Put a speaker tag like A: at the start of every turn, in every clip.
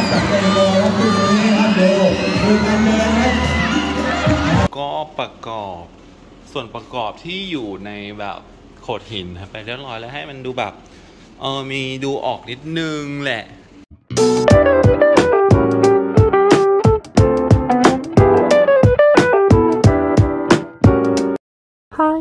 A: จัดเต็มเลยครับดูตรงนี้ครับดูกันเลยครับ
B: ก็ประกอบส่วนประกอบที่อยู่ในแบบโขดหินครับไปเรียบร้อยแล้วให้มันดูแบบมีดูออกนิดนึงแหละ Hi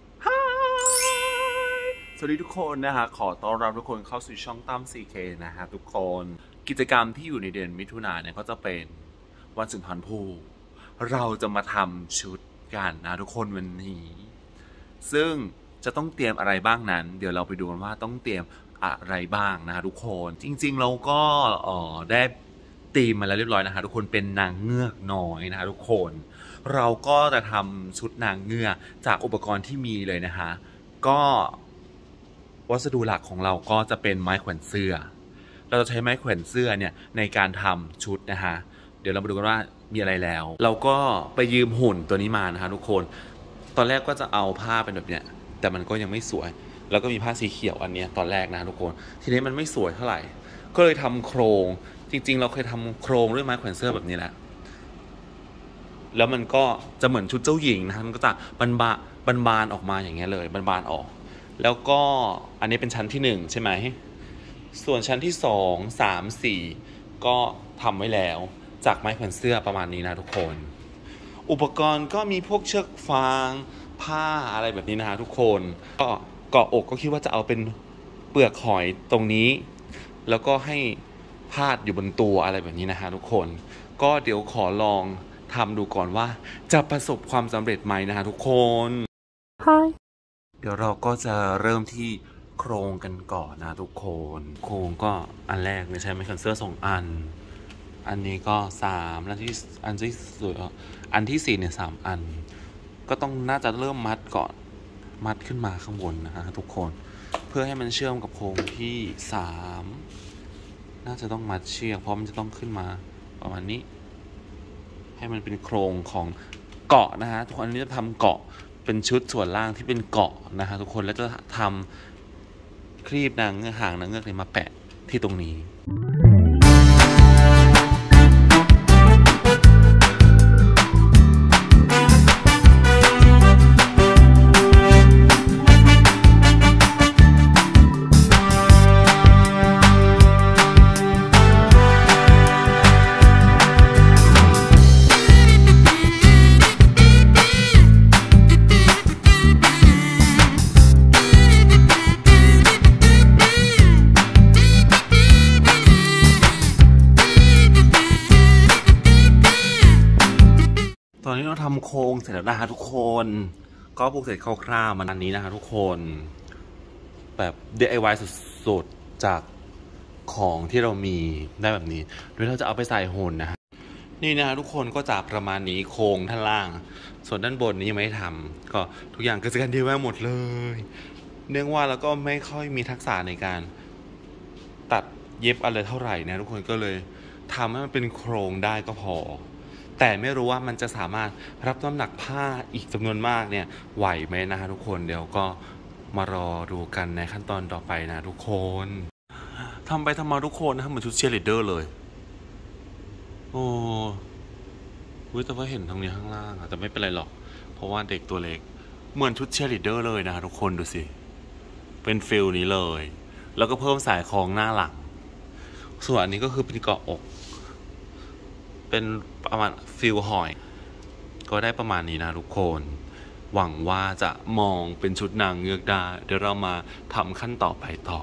B: สวัสดีทุกคนนะฮะขอต้อนรับทุกคนเข้าสู่ช่องตั้ม 4K นะฮะทุกคนกิจกรรมที่อยู่ในเดือนมิถุนายนเนี่ยก็จะเป็นวันสุนทรภู่เราจะมาทำชุดกันนะทุกคนวันนี้ซึ่งจะต้องเตรียมอะไรบ้างนั้นเดี๋ยวเราไปดูกันว่าต้องเตรียมอะไรบ้างนะทุกคนจริงๆเราก็ได้ตีมมาแล้วเรียบร้อยนะฮะทุกคนเป็นนางเงือกน้อยนะทุกคนเราก็จะทำชุดนางเงือกจากอุปกรณ์ที่มีเลยนะฮะก็วัสดุหลักของเราก็จะเป็นไม้แขวนเสื้อเราจะใช้ไม้แขวนเสื้อเนี่ยในการทำชุดนะฮะเดี๋ยวเรามาดูกันว่ามีอะไรแล้วเราก็ไปยืมหุ่นตัวนี้มานะฮะทุกคนตอนแรกก็จะเอาผ้าเป็นแบบเนี้ยแต่มันก็ยังไม่สวยแล้วก็มีผ้าสีเขียวอันเนี้ยตอนแรกนะทุกคนทีนี้มันไม่สวยเท่าไหร่ก็เลยทำโครงจริงๆเราเคยทำโครงด้วยไม้แขวนเสื้อแบบนี้แหละแล้วมันก็จะเหมือนชุดเจ้าหญิงนะมันก็จะบานออกมาอย่างเงี้ยเลยบานออกแล้วก็อันนี้เป็นชั้นที่1ใช่ไหมส่วนชั้นที่2 3 4ก็ทำไว้แล้วจากไม้แขวนเสื้อประมาณนี้นะทุกคนอุปกรณ์ก็มีพวกเชือกฟางผ้าอะไรแบบนี้นะทุกคนก็เกาะอกก็คิดว่าจะเอาเป็นเปลือกหอยตรงนี้แล้วก็ให้พาดอยู่บนตัวอะไรแบบนี้นะฮะทุกคนก็เดี๋ยวขอลองทำดูก่อนว่าจะประสบความสำเร็จไหมนะฮะทุกคน Hi เดี๋ยวเราก็จะเริ่มที่โครงกันก่อนนะทุกคนโครงก็อันแรกใช้ไม้แขวนเสื้อ2 อันอันนี้ก็3แล้วที่อันที่4เนี่ย3 อันก็ต้องน่าจะเริ่มมัดก่อนมัดขึ้นมาข้างบนนะฮะทุกคนเพื่อให้มันเชื่อมกับโครงที่3น่าจะต้องมัดเชือกเพราะมันจะต้องขึ้นมาประมาณนี้ให้มันเป็นโครงของเกาะนะฮะทุกคนอันนี้จะทำเกาะเป็นชุดส่วนล่างที่เป็นเกาะนะฮะทุกคนแล้วจะทำครีบนางเงือกหางนางเงือกเนี่ยมาแปะที่ตรงนี้ตอนนี้เราทำโครงเสร็จแล้วนะฮะทุกคนก็ปลูกเสร็จคร่าวๆมันอันนี้นะฮะทุกคนแบบ DIY สุดๆจากของที่เรามีได้แบบนี้โดยเราจะเอาไปใส่หุ่นนะฮะนี่นะฮะทุกคนก็จะประมาณนี้โครงด้านล่างส่วนด้านบนนี้ยังไม่ได้ทำก็ทุกอย่างก็จะกันDIYหมดเลยเนื่องว่าแล้วก็ไม่ค่อยมีทักษะในการตัดเย็บอะไรเท่าไหร่นะทุกคนก็เลยทำให้มันเป็นโครงได้ก็พอแต่ไม่รู้ว่ามันจะสามารถรับน้ำหนักผ้าอีกจำนวนมากเนี่ยไหวไหมนะฮะทุกคนเดี๋ยวก็มารอดูกันในขั้นตอนต่อไปนะทุกคนทำไปทำมาทุกคนนะเหมือนชุดเชียร์ลีดเดอร์เลยโอ้แต่ว่าเห็นตรงนี้ข้างล่างแต่ไม่เป็นไรหรอกเพราะว่าเด็กตัวเล็กเหมือนชุดเชียร์ลีดเดอร์เลยนะทุกคนดูสิเป็นฟิลนี้เลยแล้วก็เพิ่มสายคล้องหน้าหลังส่วนอันนี้ก็คือเป็นเกาะอกเป็นประมาณฟิลหอยก็ได้ประมาณนี้นะทุกคนหวังว่าจะมองเป็นชุดนางเงือกได้เดี๋ยวเรามาทำขั้นต่อไปต่อ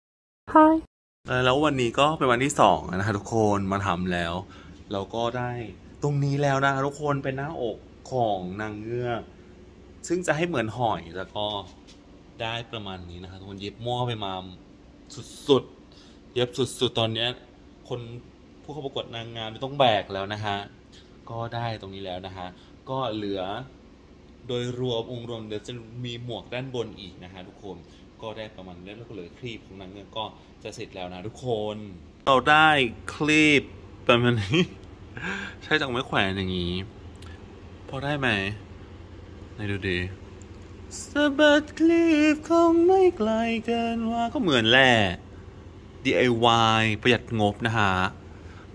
B: Hi แล้ววันนี้ก็เป็นวันที่2นะฮะทุกคนมาทำแล้วเราก็ได้ตรงนี้แล้วนะทุกคนเป็นหน้าอกของนางเงือกซึ่งจะให้เหมือนหอยแล้วก็ได้ประมาณนี้นะฮะทุกคนเย็บมั่วไปมาสุดๆเย็บสุดๆตอนนี้คนผู้เข้าประกวดนางงามต้องแบกแล้วนะฮะก็ได้ตรงนี้แล้วนะฮะก็เหลือโดยรวมองค์รวมเดี๋ยวจะมีหมวกด้านบนอีกนะฮะทุกคนก็ได้ประมาณนี้แล้วก็เหลือคลีปของนางเงือกก็จะเสร็จแล้วนะทุกคนเราได้คลีปประมาณนี้ใช้จากไม้แขวนอย่างนี้พอได้ไหมไหนดูดิสะบัดคลีปคงไม่ไกลเกินว่าก็เหมือนแหละ DIY ประหยัดงบนะฮะ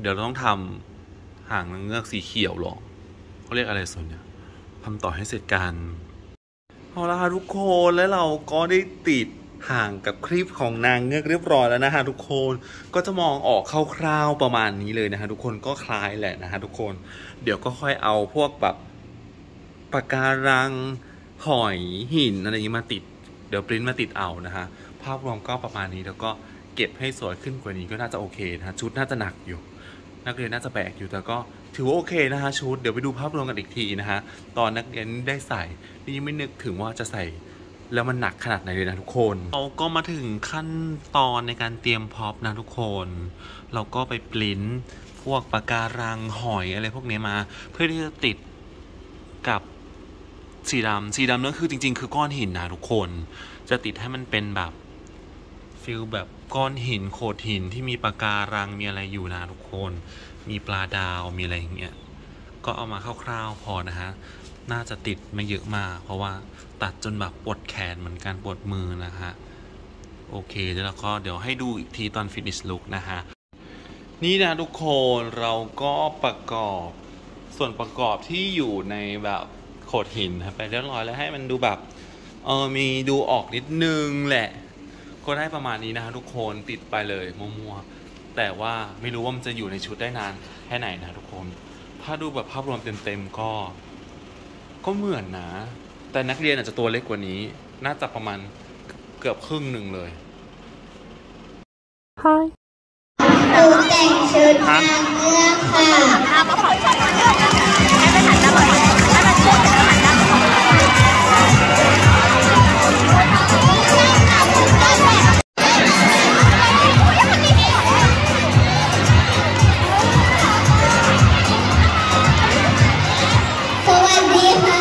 B: เดี๋ยวเราต้องทำหางนางเงือกสีเขียวหรอเขาเรียกอะไรส่วนเนี่ยทำต่อให้เสร็จกันเอาละค่ะทุกคนแล้วเราก็ได้ติดห่างกับคลิปของนางเงือกเรียบร้อยแล้วนะฮะทุกคนก็จะมองออกคร่าวๆประมาณนี้เลยนะฮะทุกคนก็คล้ายแหละนะฮะทุกคนเดี๋ยวก็ค่อยเอาพวกแบบปะการังหอยหินอะไรอย่างนี้มาติดเดี๋ยวปริ้นมาติดเอานะฮะภาพรวมก็ประมาณนี้แล้วก็เก็บให้สวยขึ้นกว่านี้ก็น่าจะโอเคนะชุดน่าจะหนักอยู่นักเรียนน่าจะแบกอยู่แต่ก็ถือว่าโอเคนะฮะชุดเดี๋ยวไปดูภาพรวมกันอีกทีนะฮะตอนนักเรียนได้ใส่นี่ไม่นึกถึงว่าจะใส่แล้วมันหนักขนาดไหนเลยนะทุกคนเราก็มาถึงขั้นตอนในการเตรียมพ็อปนะทุกคนเราก็ไปปริ้นพวกปะการังหอยอะไรพวกนี้มาเพื่อที่จะติดกับสีดำนั่นคือจริงๆคือก้อนหินนะทุกคนจะติดให้มันเป็นแบบฟิลแบบก้อนหินโขดหินที่มีปะการังมีอะไรอยู่นะทุกคนมีปลาดาวมีอะไรอย่างเงี้ยก็เอามาคร่าวๆพอนะฮะน่าจะติดไม่เยอะมากเพราะว่าตัดจนแบบปวดแขนเหมือนกันปวดมือนะฮะโอเคแล้วก็เดี๋ยวให้ดูอีกทีตอน finish look นะฮะนี่นะทุกคนเราก็ประกอบส่วนประกอบที่อยู่ในแบบโขดหินไปเรียบร้อยแล้วให้มันดูแบบมีดูออกนิดนึงแหละก็ได้ประมาณนี้นะฮะทุกคนติดไปเลยมั่วๆแต่ว่าไม่รู้ว่ามันจะอยู่ในชุดได้นานแค่ไหนนะทุกคนถ้าดูแบบภาพรวมเต็มๆก็เหมือนนะแต่นักเรียนอาจจะตัวเล็กกว่านี้น่าจะประมาณเกือบครึ่งหนึ่งเลย
C: หนูแต่งชุดนางเงือกค่ะสวัสดีค่ะ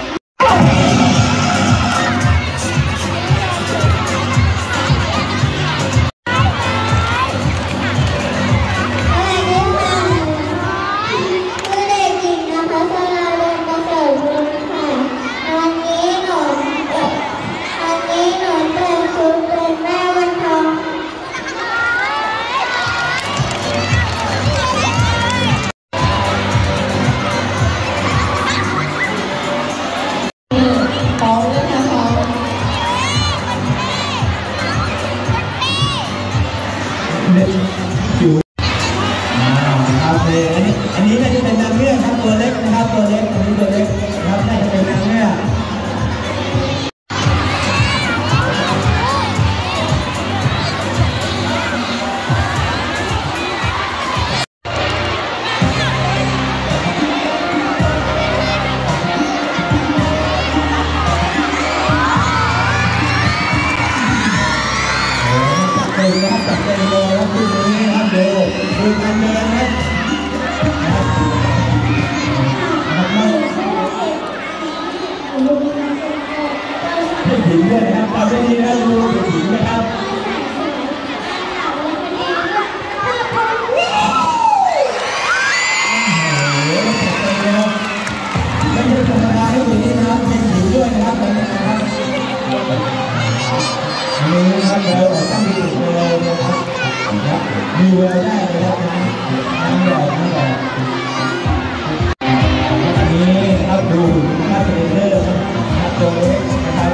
A: อันนี้น่าจะเป็นนางเงือกครับตัวเล็กนะครับตัวเล็กอันนี้ตัวเล็กนะครับน่าจะเป็นนางเงือกจัดเต็มเลยครับที่นี้ครับดูกันเลยนะครับถึงด้วยนะครับตอนนี้นะดูถึงนะครับไม่ใช่ธรรมดาที่ถึงนี้นะครับถึงด้วยนะครับนี่นะครับเราต้องมีเลยนะครับมีเวลาได้เลยครับน้ำดอกอันนี้ครับดูหน้าเทรนเนอร์นะครับตัวเล็กนะครับ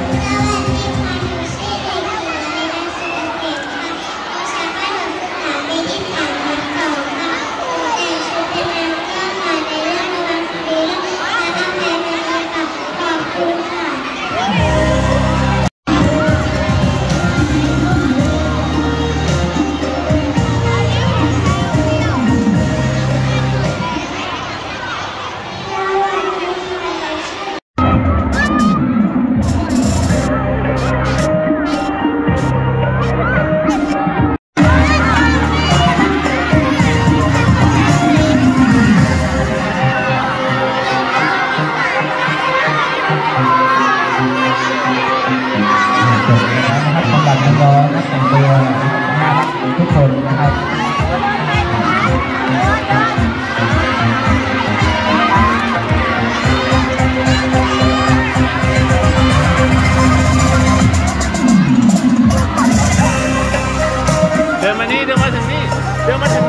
A: ทุกคนนะครับ
B: เดินมานี่เดินมาถึงนี่เดินมาถึง